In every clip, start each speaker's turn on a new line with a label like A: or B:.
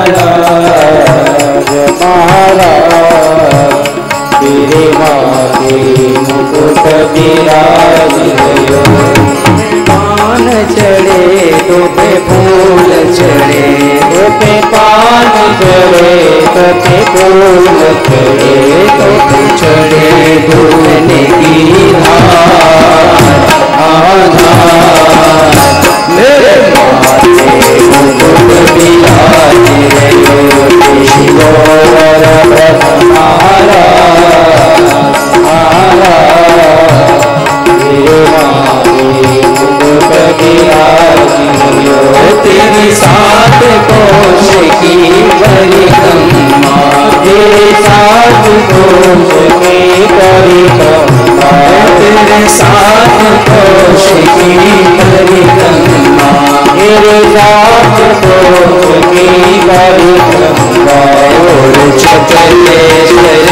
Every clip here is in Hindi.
A: महाराज महाराज तेरे माथे मुकुट विराजियो पान चढ़े तो पे फूल चढ़े तो पे पान चढ़े तो पे फूल चढ़े तो पे चढ़े धूने की आधार मेरे माथे मुकुट विराजियो शिववर महाराज महाराज तेरे माथे मुकुट विराजियो तेरी सात कोश की परिक्रमा तेरे सात कोश की परिक्रमा तेरे सात कोश की परिक्रमा तेरे सात कोश की परिक्रमा और चतुर्वेश्वर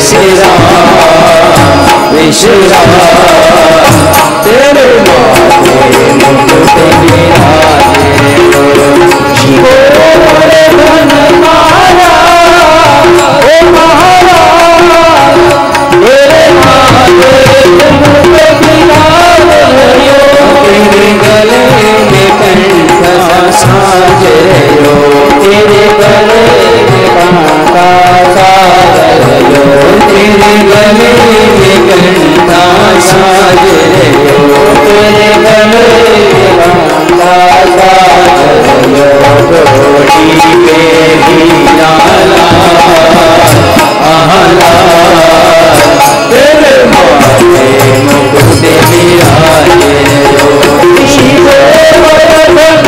A: विश्राम तेरे माथे मुकुट विराजे शिवोर धन महाराज ओ महाराज तेरे माथे मुकुट विराजे तेरे गले में कंठ साज रहो तेरे गले में कंठ साज रहो तेरे गले में कंठ साज रहो तेरे गले में कंठ साज रहो घोड़ी पे हीरा आहला तेरे माथे मुकुट विराजे शिववर धन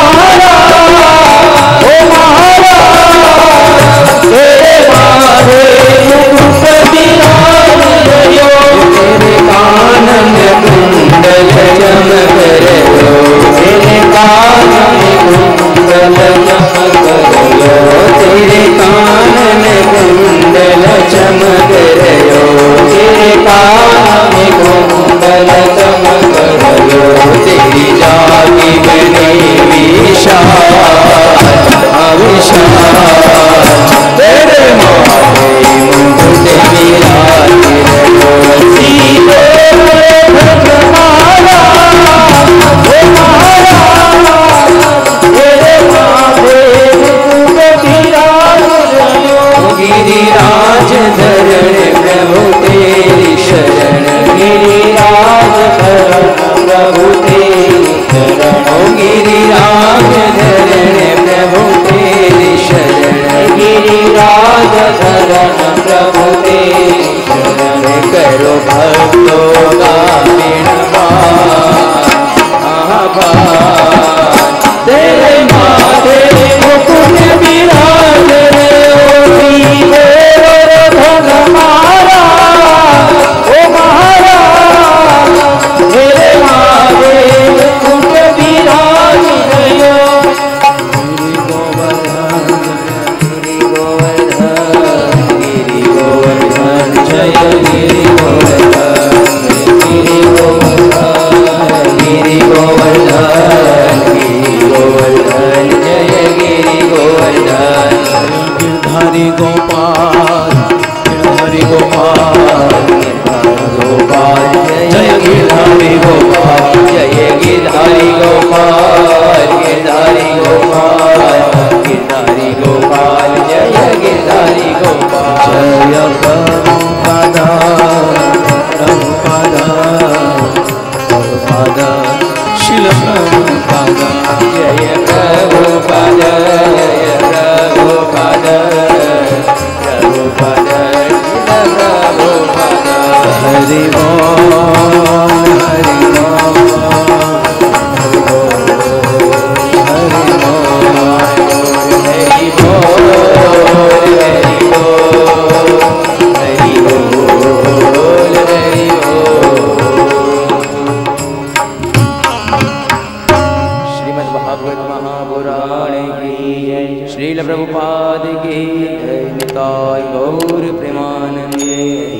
A: महाराज ओ महाराज तेरे माथे मुकुट विराजियो तेरे कान में कुंडल चमक रहो तेरे कान में कुंडल चमक रहो तेरे कान में कुंडल चमक रहो तेरे कान में कुंडल चमक रहो तेरी जाति बनी विशाल अविशाल तेरे माथे मुकुट विराजे गिरिराज धरण प्रभु तेरी शरण गिरिराज धरण प्रभु तेरी शरण गिरिराज धरण प्रभु तेरी शरण गिरिराज धरण प्रभु तेरी शरण करो भक्तों का आभार तेरे माथे मुकुट विराजे धन महाराज ओ महाराज तेरे माथे मुकुट विराजियो गिरि गोवर्धन जय गिरि गोवर्धन जय गिरि गोवर्धन गिरधारी गोपाल गिरधारी गोपाल गोपाल जय गिरधारी गोपाल जय गिरधारी गोपाल गिरधारी गोपाल गिरधारी गोपाल जय गिरधारी गोपाल जय प्रभुपादा प्रभुपादा प्रभुपादा शिल प्रभुपादा जय प्रभुपादा जय प्रभुपादा प्रभुपादा शिल प्रभुपादा हरि बोल हरि बोल हरि बोल हरि बोल हरि बोल हरि बोल हरि श्रीमद् भागवत महापुराण की जय श्रील प्रभुपाद की जय निताय गौर प्रेमानंदे।